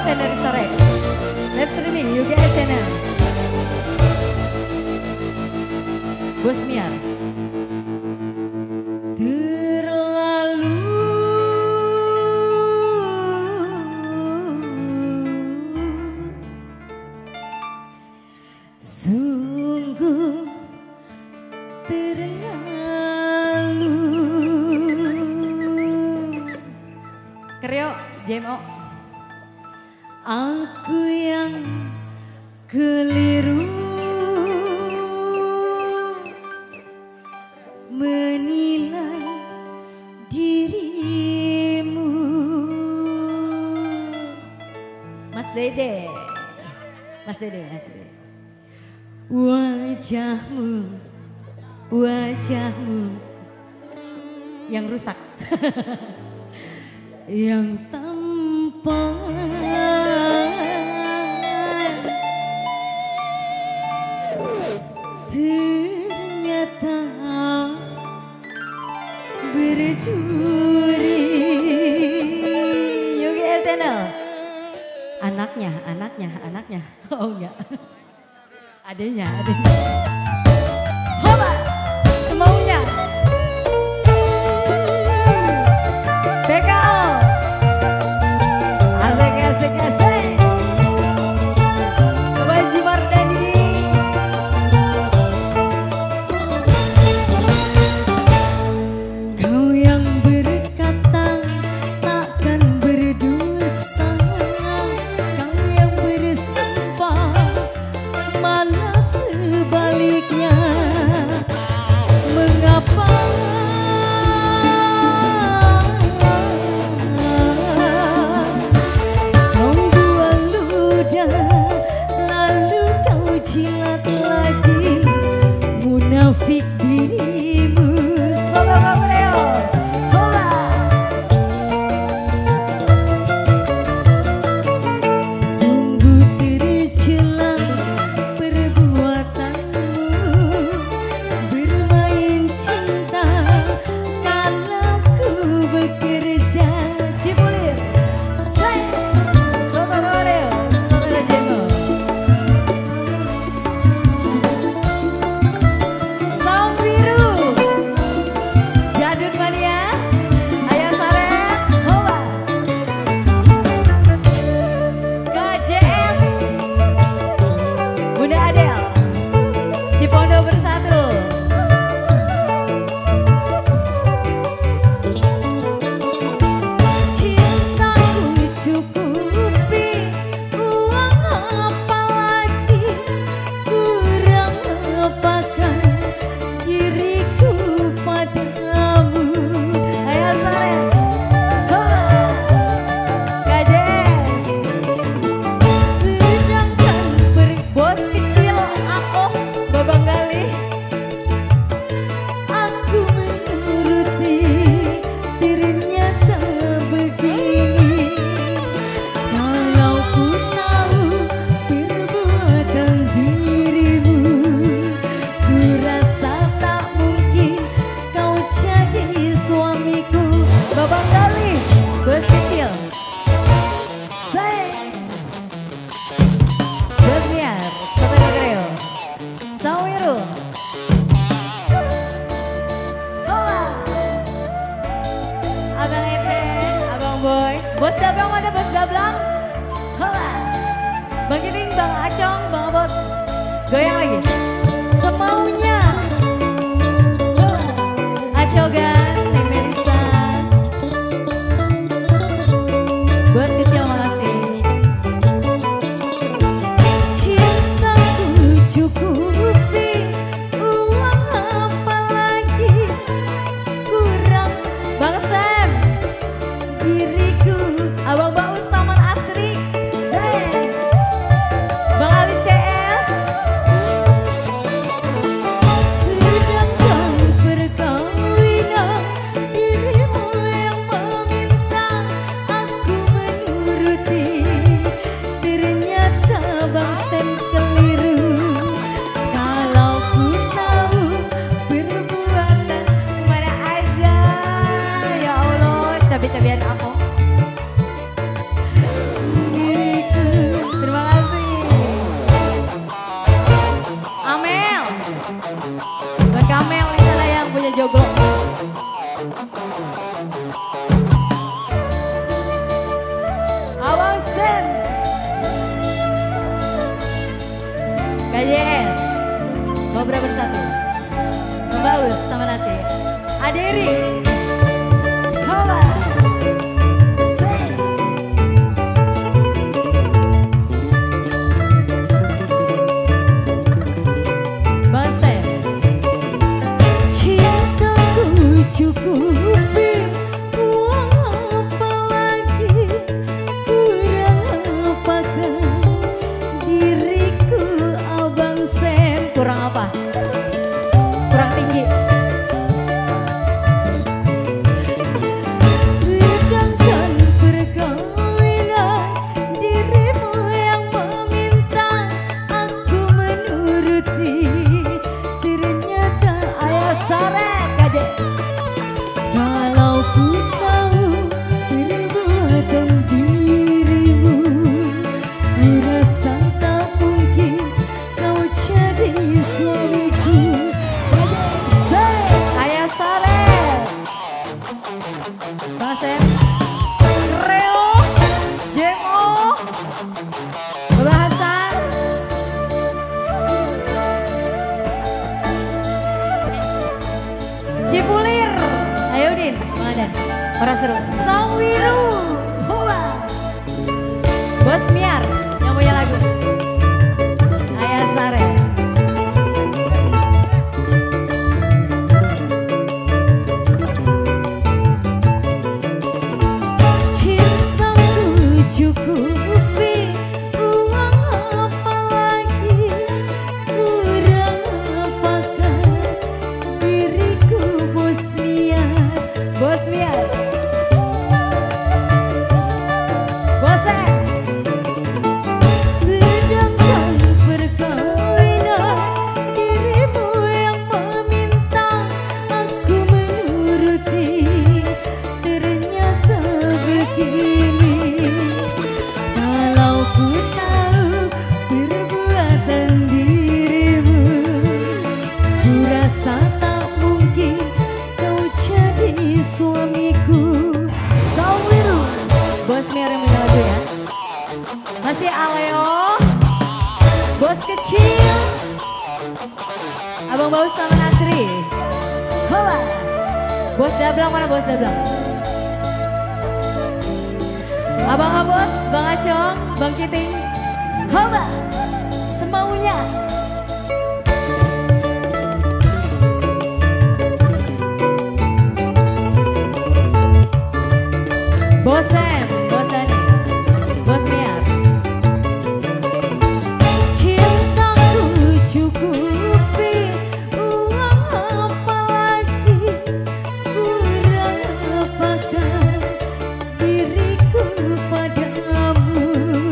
konten dari sore. Live streaming UGS Channel. Bos Miar. Terlalu sungguh terlalu. Keryo JMO. Aku yang keliru menilai dirimu. Mas Dede. Mas Dede, Mas Dede. Wajahmu, wajahmu yang rusak. Yang tampan ternyata berduri. UGS Channel. Anaknya. Oh enggak. Adanya. Hoba, semaunya. PKO. Asik. Baji Mardani. Kau yang berkata takkan berdusta, kau yang bersumpah malah sebaliknya. Mengapa kau buang ludah lalu kau jilat lagi munafik dirimu. Sobat Gabriel, hola. Sungguh tercela perbuatanmu bermain cinta kalau ku bekerja. Cipulir, Sobat Gabriel, Sobat Jemo. Saung biru, Jadun Mania, Ayah Sare, Hoba. KJS, Bunda Adel, Cipondo Bersatu. Cintaku cukupi uang apa lagi, kurang apakah diriku padamu. Ayo Sare, Hola. Kades, sedangkan bos kecil aku babang gali, aku menuruti ternyata begini. Kalau ku tahu perbuatan dirimu, ku rasa tak mungkin kau jadi suamiku. Babang gali, bos kecil. Say, Bos Miar, Sobat Gabriel, Sawiru. Hola. Abang Epe, Abang Boy, Bos Dablang mana Bos Dablang? Hola. Bang Giring, Bang Acong, Bang Abot. Goyang lagi. Semaunya. Hola. Acogan, Tim Melisa. Bos kecil makasih. Cintaku cukupi uang apa lagi, kurang Bang Sam diriku. Abang Baus Taman Asri, Bang Ali CS, Jerry. Hola. Basem. Cintaku cukupi uang apa lagi, kurang apakah diriku Abang Sam. Kurang apa? Kurang tinggi. Sedangkan perkawinan dirimu yang meminta aku menuruti, ternyata ayah saret kades. Kalau ku tahu perbuatan dirimu, ku rasa tak mungkin kau jadi suamiku. Ayah saret. Bang Sam, Reo, Jemo, Bahasan, Cipulir, ayo Din, Mangadan, orang seru, Sawiru, Hoa, Bos Miar, yang punya lagu, Ayah Sare. Cintaku cukupi uang apa lagi, kurang apakah diriku Bos Miar. Bos Miar, Bosem. Sedangkan perkawinan dirimu yang meminta aku menuruti, ternyata begini. Kalau ku tahu perbuatan dirimu, ku rasa tak mungkin kau jadi suamiku. Sawiru, Bos Miar yang punya lagu ya. Masih Aleo, Bos Kecil, Abang Baus Taman Asri. Hola, Bos Dablang, mana Bos Dablang? Abang Abot, Bang Acong, Bang Kiting. Hola, semaunya. Bos Sam, Bos Dani, Bos Miar. Cintaku cukupi uang apa lagi, kurang apakah diriku padamu.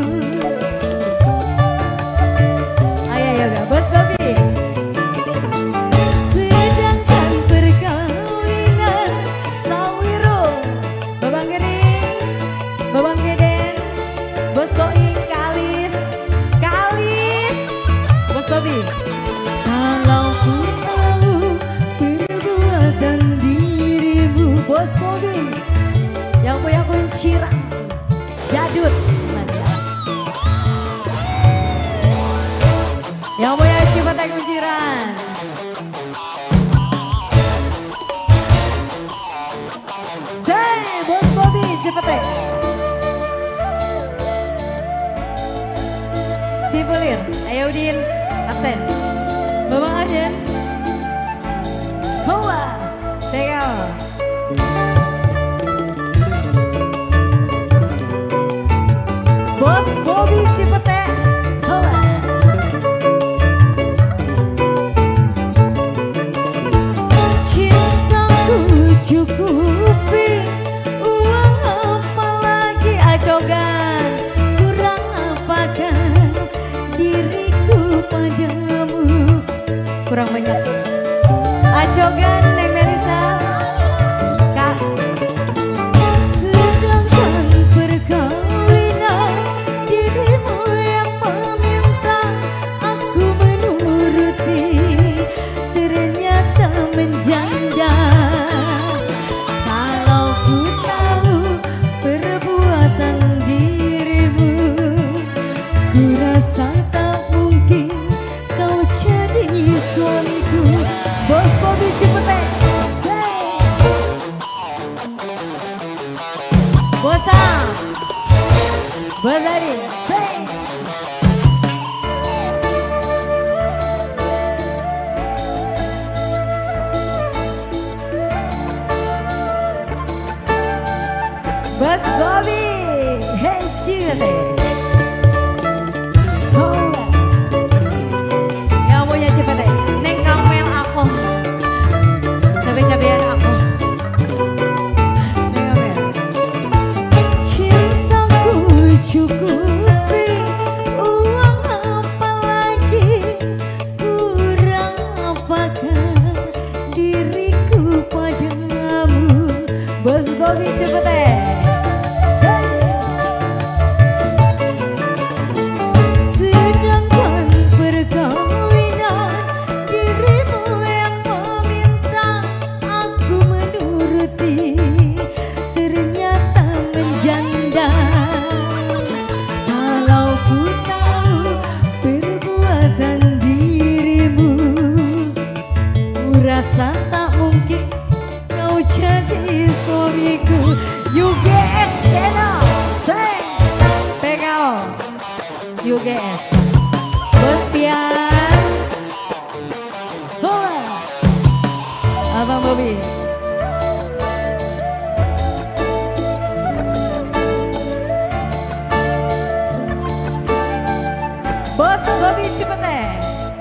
Ayo yoga, Bos Bobby. Sedangkan perkawinan Sawiru, Babang Gering, Babang Geden, Bos Boing, Kalis, Kalis, Bos Bobby. Kalau ku tahu perbuatan dirimu, Bos Bobby, yang punya kunciran, Jadut, yang punya Cipatai kunciran. Say, Bos Bobby, Cipatai. Cipulir, ayo Udin, absen. Babang Arden, Hoa, Teo. Bos Bobby Cipete, Hoa. Cintaku cukupi uang apa lagi, acogan, kurang apakah diriku padamu. Kurang banyak. Acogan, Neng Melisa, Kak. Sedangkan perkawinan dirimu yang meminta aku menuruti, ternyata menjanda. Kalau ku tahu perbuatan dirimu, ku rasa tak mungkin kau jadi suamiku. Bos Bobby Cipete. Bos Adi, say. Bos Bobby, hey Cire. Oh, yang punya cepet deh, neng kamel aku, cabai-cabian aku. Neng kamel. Cintaku cukupi uang apa lagi, kurang apakah diriku padamu. Bos Bobby cepet deh. Rasa tak mungkin kau jadi suamiku. UGS channel, say PKO UGS Bos Pian, hola Abang Bobby. Bos Bobby cepet deh.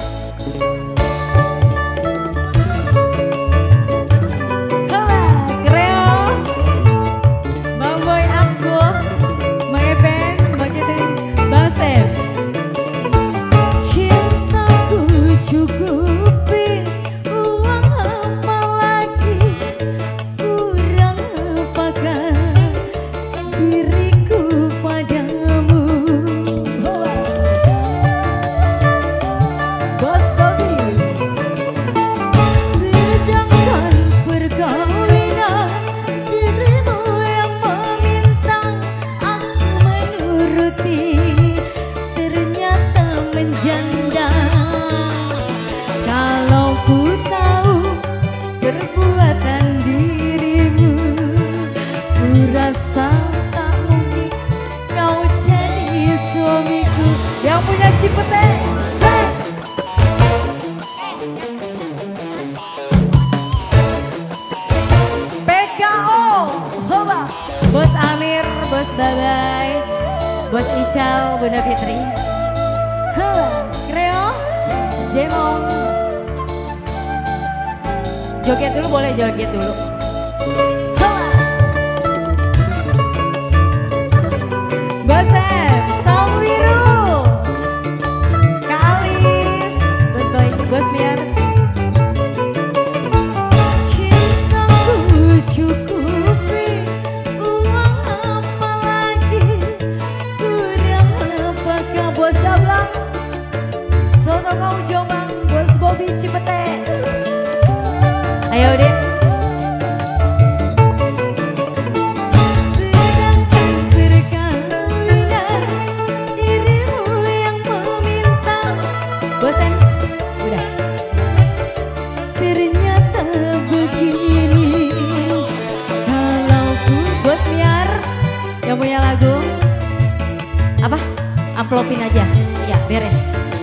Rasa tak mungkin kau jadi suamiku. Yang punya Cipete, set. PKO, hoba. Bos Amir, Bos Babay, Bos Ical, Bunda Fitri. Hoba, Kreo, Jemong. Joget dulu, boleh joget dulu. Bos Em, Sawiru, Kak Alis, Bos Boy, Bos Miar. Cintaku cukupi uang apa lagi, kurang apakah. Bos Dablang, Soto Kau Jombang, Bos Bobby Cipete. Ayo deh. Yang punya lagu apa? Amplopin aja, iya beres.